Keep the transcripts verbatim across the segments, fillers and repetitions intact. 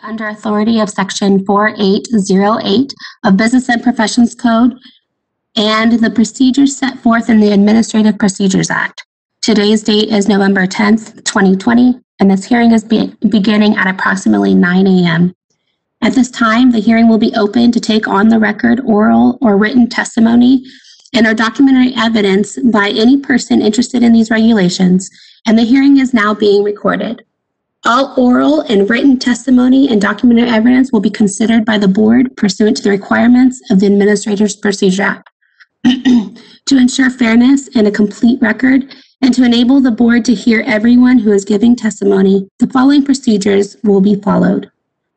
under authority of Section four eight zero eight of Business and Professions Code and the procedures set forth in the Administrative Procedures Act. Today's date is November tenth, twenty twenty, and this hearing is be- beginning at approximately nine a.m. At this time, the hearing will be open to take on the record oral or written testimony and or documentary evidence by any person interested in these regulations, and the hearing is now being recorded. All oral and written testimony and documentary evidence will be considered by the board pursuant to the requirements of the Administrator's Procedure Act. To ensure fairness and a complete record, and to enable the board to hear everyone who is giving testimony, the following procedures will be followed.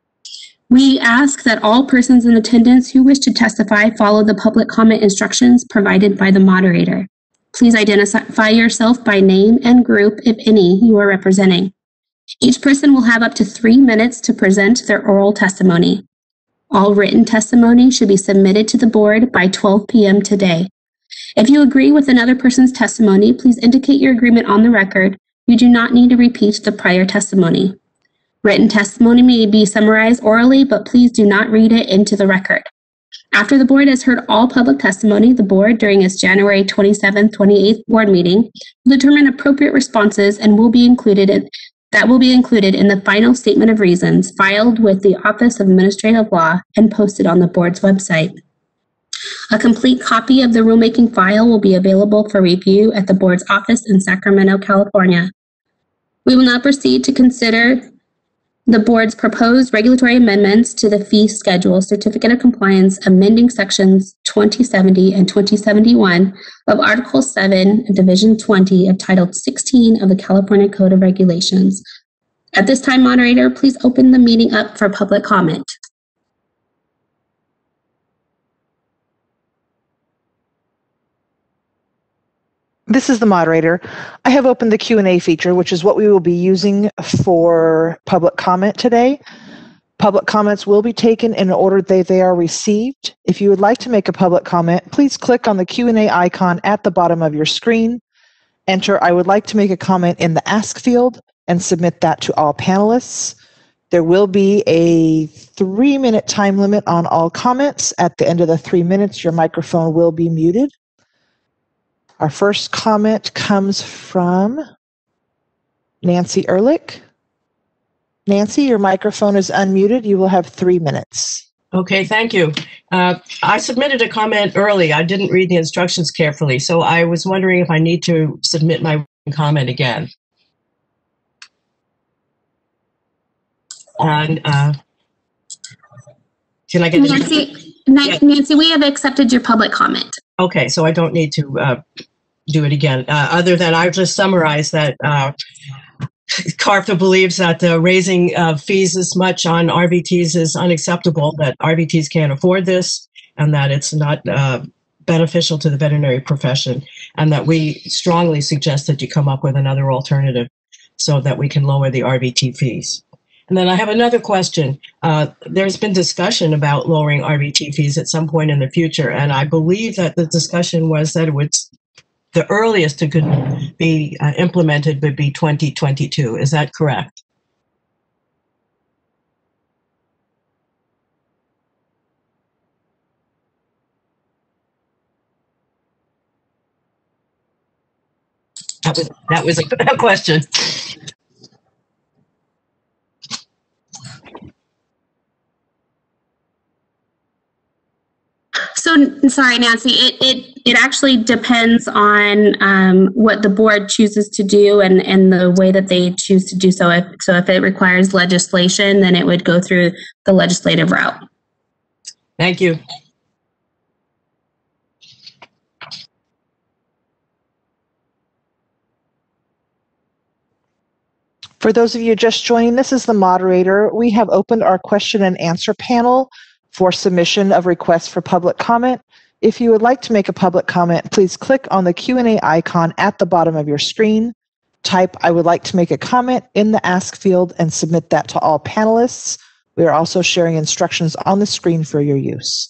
We ask that all persons in attendance who wish to testify follow the public comment instructions provided by the moderator. Please identify yourself by name and group, if any, you are representing. Each person will have up to three minutes to present their oral testimony. All written testimony should be submitted to the board by twelve p.m. today. If you agree with another person's testimony, please indicate your agreement on the record. You do not need to repeat the prior testimony. Written testimony may be summarized orally, but please do not read it into the record. After the board has heard all public testimony, the board, during its January twenty-seventh, twenty-eighth board meeting, will determine appropriate responses and will be included in, that will be included in the final statement of reasons filed with the Office of Administrative Law and posted on the board's website. A complete copy of the rulemaking file will be available for review at the board's office in Sacramento, California. We will now proceed to consider the board's proposed regulatory amendments to the fee schedule certificate of compliance, amending sections twenty seventy and twenty seventy-one of Article seven, Division twenty of Title sixteen of the California Code of Regulations. At this time, moderator, please open the meeting up for public comment. This is the moderator. I have opened the Q and A feature, which is what we will be using for public comment today. Public comments will be taken in order that they are received. If you would like to make a public comment, please click on the Q and A icon at the bottom of your screen. Enter "I would like to make a comment" in the Ask field and submit that to all panelists. There will be a three-minute time limit on all comments. At the end of the three minutes, your microphone will be muted. Our first comment comes from Nancy Ehrlich. Nancy, your microphone is unmuted. You will have three minutes. Okay, thank you. Uh, I submitted a comment early. I didn't read the instructions carefully, so I was wondering if I need to submit my comment again. And uh, can I get Nancy, Nancy, Nancy, we have accepted your public comment. Okay, so I don't need to uh, do it again. Uh, other than I've just summarized that uh, CARFA believes that uh, raising uh, fees this much on R V Ts is unacceptable, that R V Ts can't afford this, and that it's not uh, beneficial to the veterinary profession, and that we strongly suggest that you come up with another alternative so that we can lower the R V T fees. And then I have another question. Uh, there's been discussion about lowering R V T fees at some point in the future, and I believe that the discussion was that it would, the earliest it could be uh, implemented would be twenty twenty-two. Is that correct? That was, that was a, a question. So, sorry, Nancy, it, it, it actually depends on um, what the board chooses to do and, and the way that they choose to do so. If, so if it requires legislation, then it would go through the legislative route. Thank you. For those of you just joining, this is the moderator. We have opened our question and answer panel for submission of requests for public comment. If you would like to make a public comment, please click on the Q and A icon at the bottom of your screen. Type "I would like to make a comment" in the Ask field and submit that to all panelists. We are also sharing instructions on the screen for your use.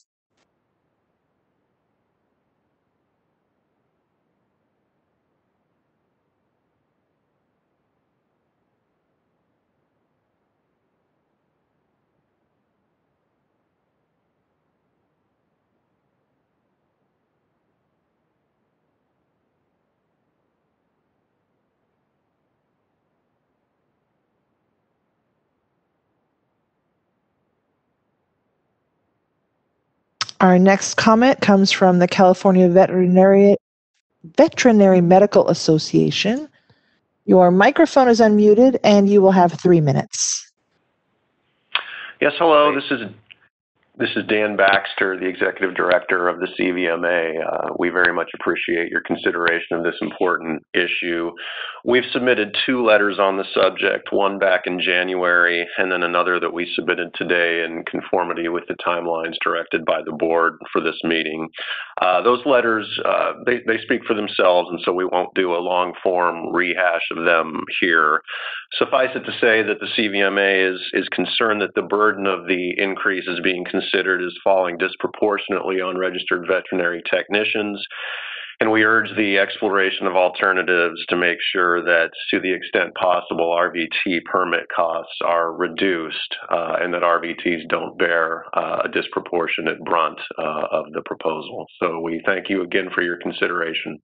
Our next comment comes from the California Veterinary Veterinary Medical Association. Your microphone is unmuted and you will have three minutes. Yes, hello. This is This is Dan Baxter, the Executive Director of the C V M A. Uh, we very much appreciate your consideration of this important issue. We've submitted two letters on the subject, one back in January and then another that we submitted today in conformity with the timelines directed by the board for this meeting. Uh, those letters, uh, they, they speak for themselves, and so we won't do a long form rehash of them here. Suffice it to say that the C V M A is, is concerned that the burden of the increase is being considered as falling disproportionately on registered veterinary technicians, and we urge the exploration of alternatives to make sure that, to the extent possible, R V T permit costs are reduced uh, and that R V Ts don't bear uh, a disproportionate brunt uh, of the proposal. So we thank you again for your consideration.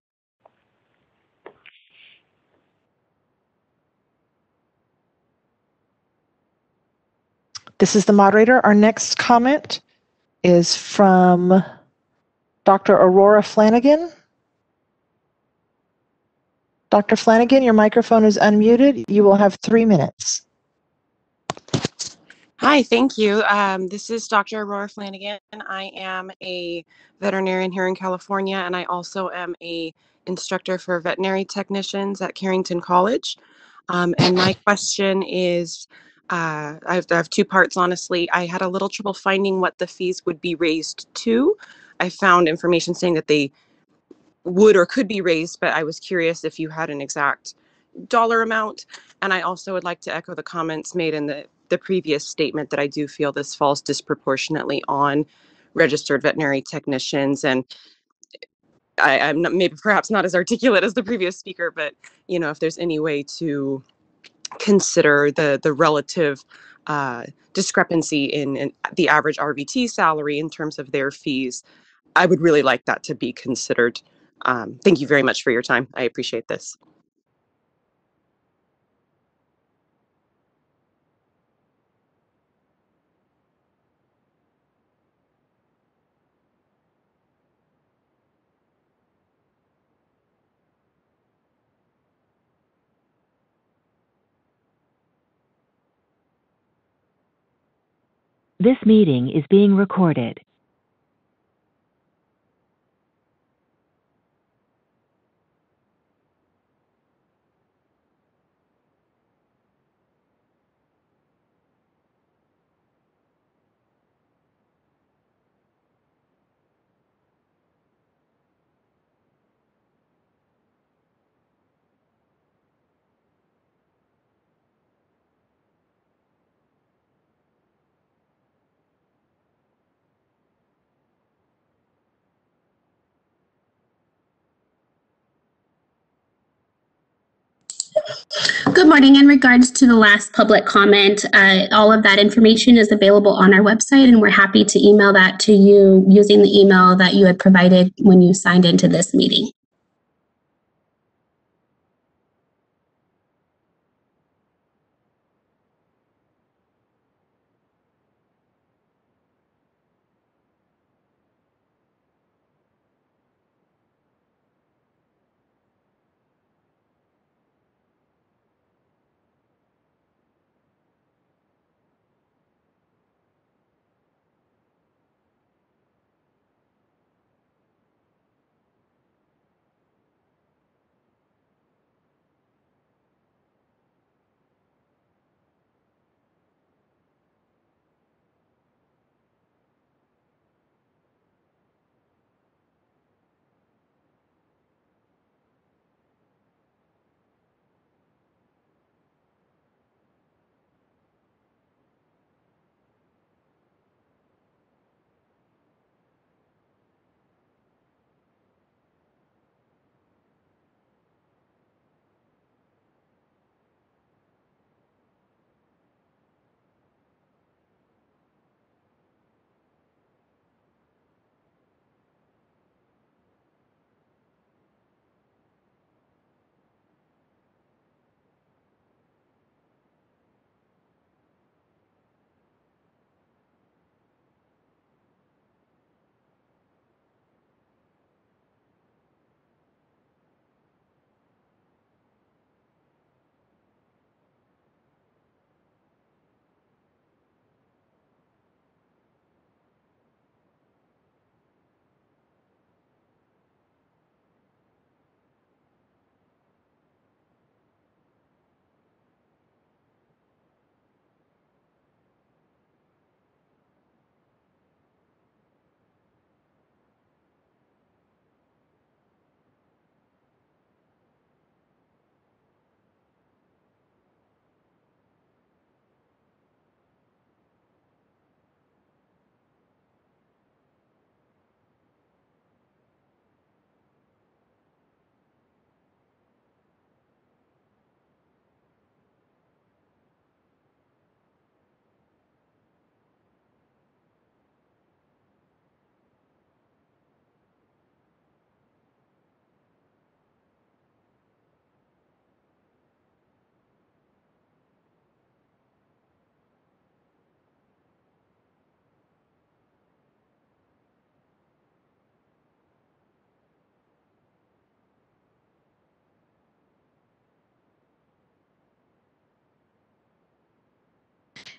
This is the moderator. Our next comment is from Doctor Aurora Flanagan. Doctor Flanagan, your microphone is unmuted. You will have three minutes. Hi, thank you. Um, this is Doctor Aurora Flanagan. I am a veterinarian here in California, and I also am a instructor for veterinary technicians at Carrington College. Um, and my question is, uh, I, have, I have two parts, honestly. I had a little trouble finding what the fees would be raised to. I found information saying that they would or could be raised, but I was curious if you had an exact dollar amount. And I also would like to echo the comments made in the, the previous statement that I do feel this falls disproportionately on registered veterinary technicians. And I, I'm not, maybe perhaps not as articulate as the previous speaker, but you know, if there's any way to consider the the relative uh, discrepancy in, in the average R V T salary in terms of their fees, I would really like that to be considered. Um, thank you very much for your time. I appreciate this. This meeting is being recorded. Good morning. In regards to the last public comment, uh, all of that information is available on our website, and we're happy to email that to you using the email that you had provided when you signed into this meeting.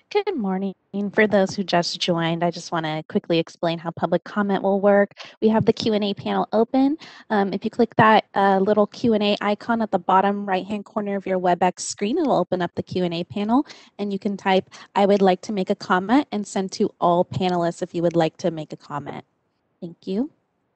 Good morning. For those who just joined, I just want to quickly explain how public comment will work. We have the Q and A panel open. Um, if you click that uh, little Q and A icon at the bottom right-hand corner of your WebEx screen, it will open up the Q and A panel, and you can type, "I would like to make a comment," and send to all panelists if you would like to make a comment. Thank you.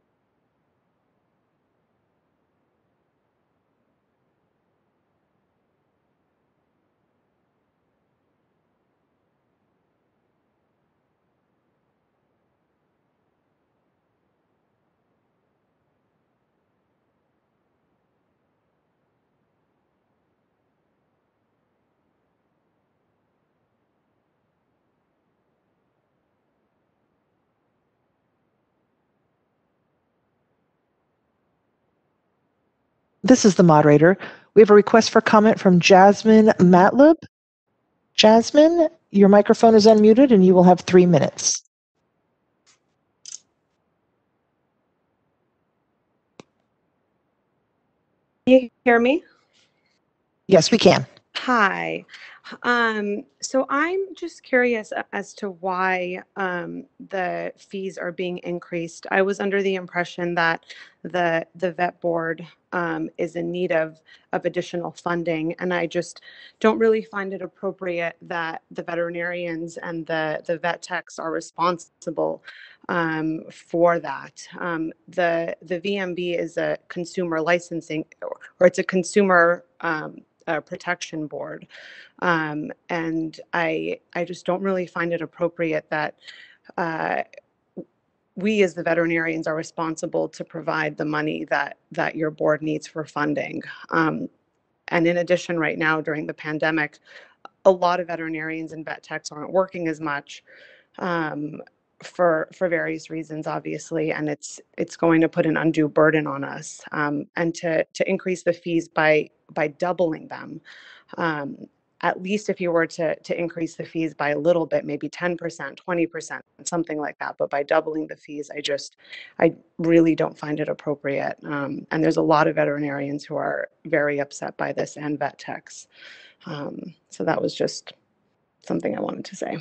This is the moderator. We have a request for comment from Jasmine Matlub. Jasmine, your microphone is unmuted and you will have three minutes. Can you hear me? Yes, we can. Hi. Um, so I'm just curious as to why um, the fees are being increased. I was under the impression that the the vet board um, is in need of of additional funding, and I just don't really find it appropriate that the veterinarians and the the vet techs are responsible um, for that. Um, the the V M B is a consumer licensing, or, or it's a consumer um, uh, protection board. Um, and I, I just don't really find it appropriate that uh, we as the veterinarians are responsible to provide the money that, that your board needs for funding. Um, and in addition, right now during the pandemic, a lot of veterinarians and vet techs aren't working as much um, for for various reasons, obviously, and it's it's going to put an undue burden on us. Um, and to to increase the fees by by doubling them, um, at least if you were to to increase the fees by a little bit, maybe ten percent, twenty percent, something like that. But by doubling the fees, I just I really don't find it appropriate. Um, and there's a lot of veterinarians who are very upset by this, and vet techs. Um, so that was just something I wanted to say.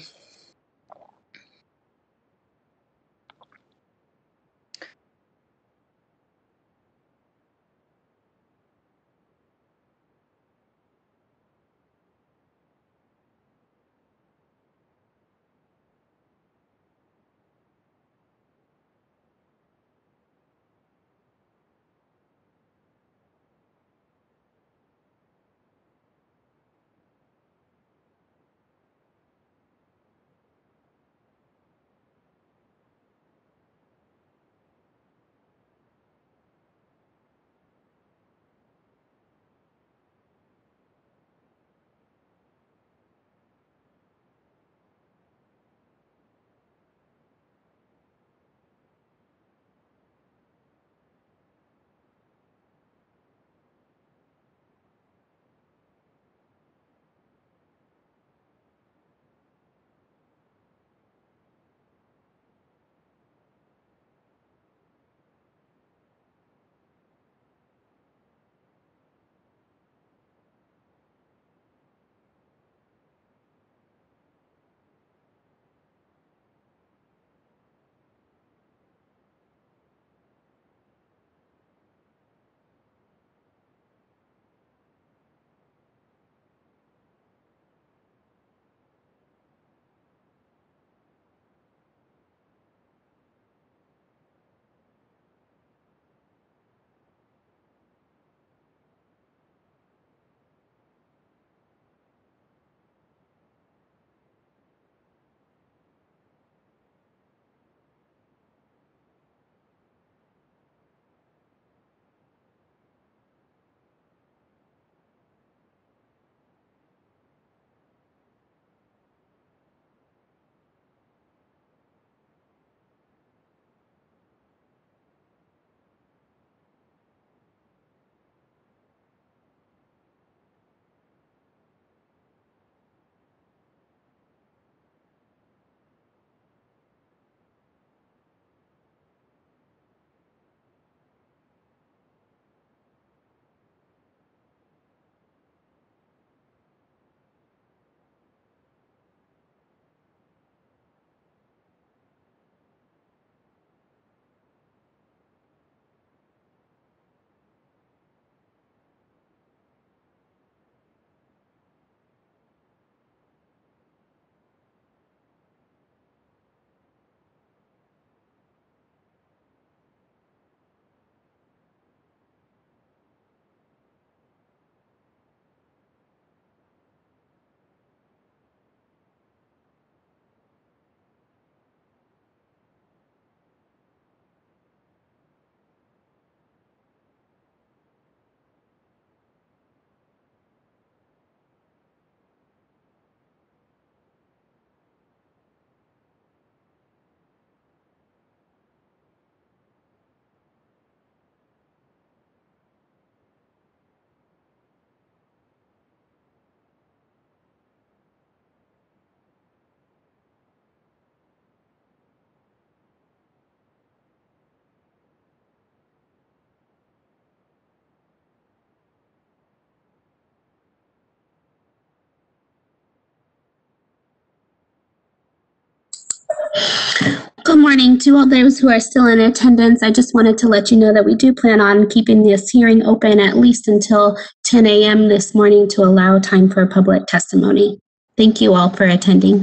morning to all those who are still in attendance. I just wanted to let you know that we do plan on keeping this hearing open at least until ten a m this morning to allow time for public testimony. Thank you all for attending.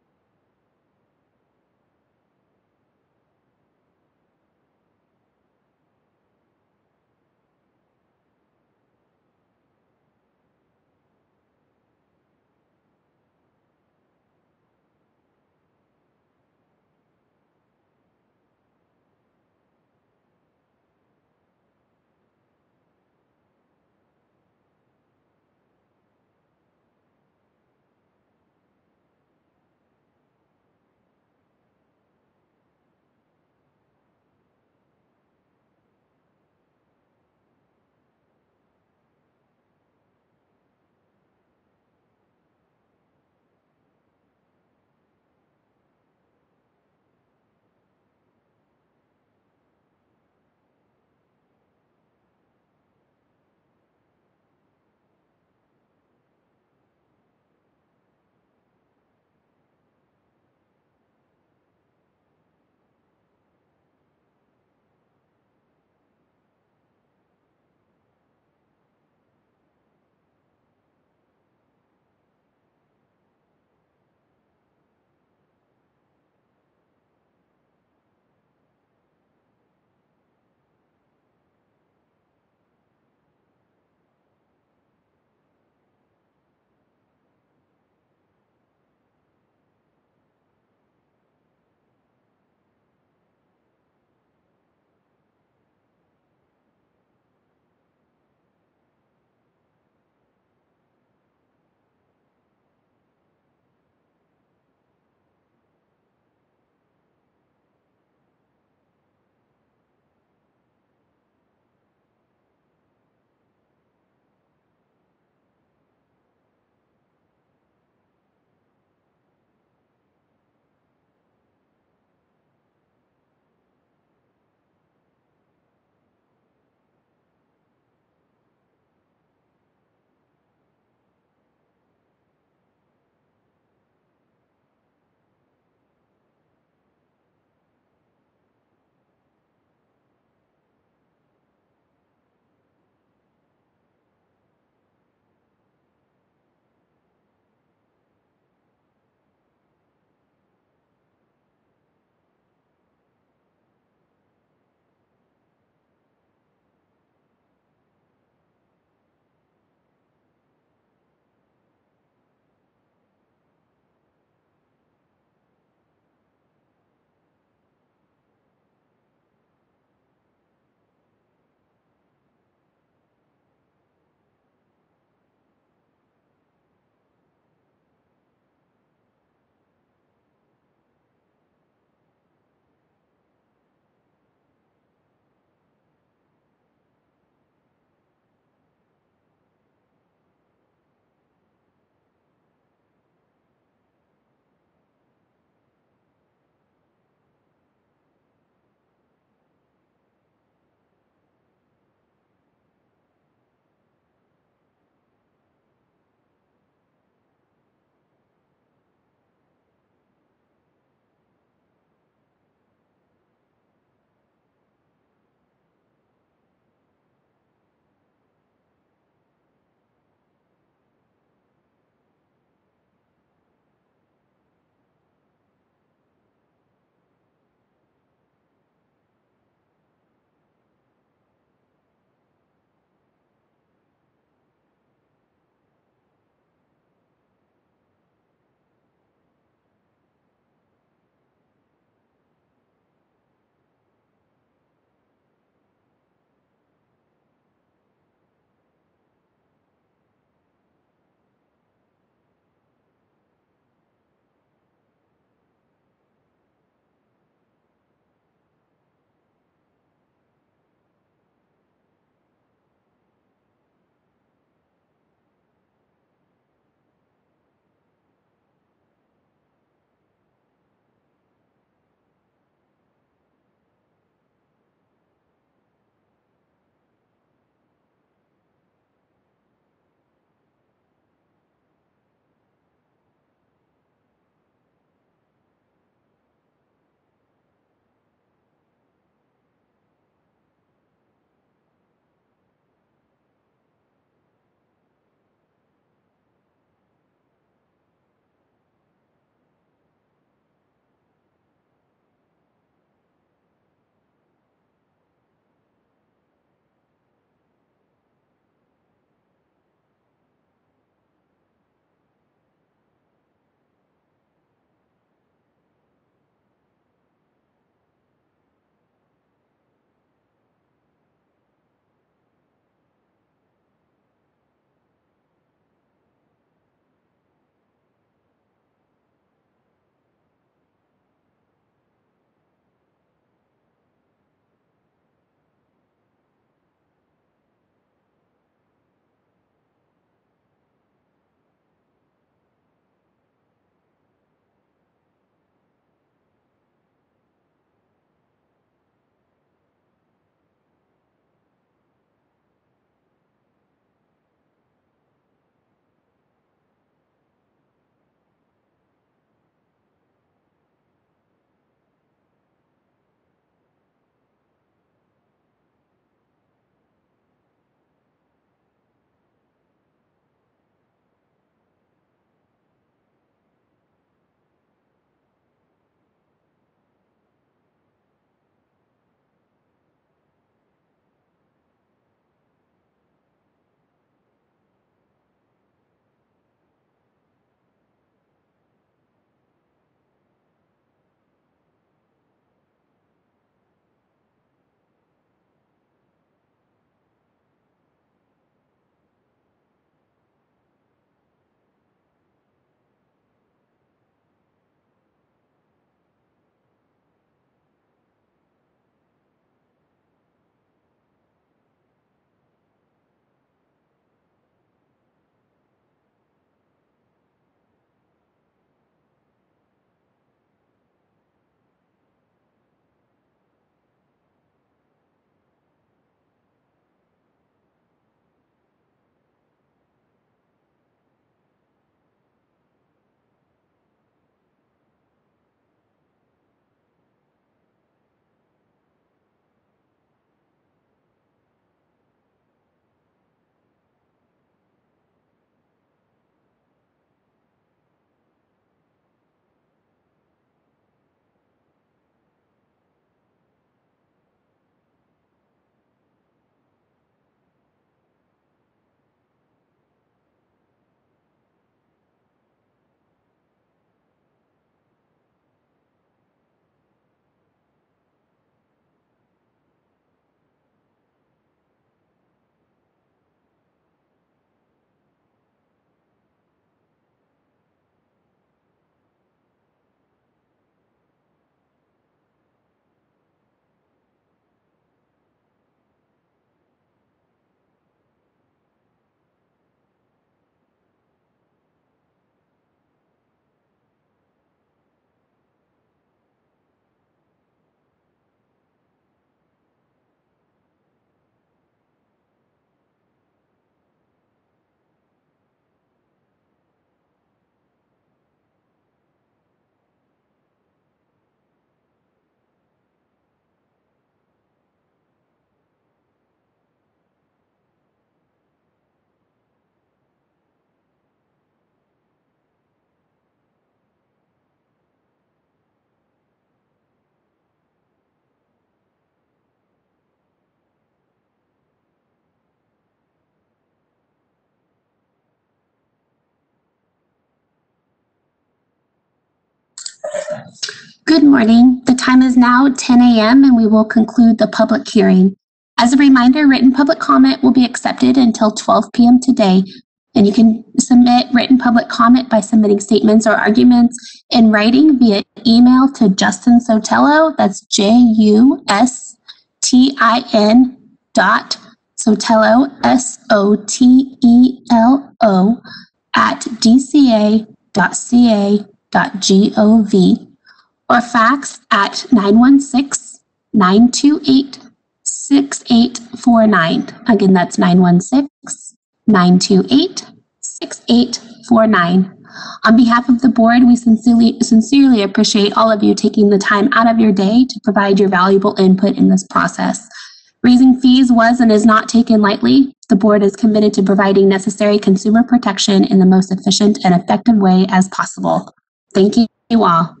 Good morning. The time is now ten a m and we will conclude the public hearing. As a reminder, written public comment will be accepted until twelve p m today, and you can submit written public comment by submitting statements or arguments in writing via email to Justin Sotelo, that's J U S T I N dot Sotelo, S O T E L O, at d c a dot c a dot gov, or fax at nine one six, nine two eight, six eight four nine. Again, that's nine one six, nine two eight, six eight four nine. On behalf of the board, we sincerely, sincerely appreciate all of you taking the time out of your day to provide your valuable input in this process. Raising fees was and is not taken lightly. The board is committed to providing necessary consumer protection in the most efficient and effective way as possible. Thank you all.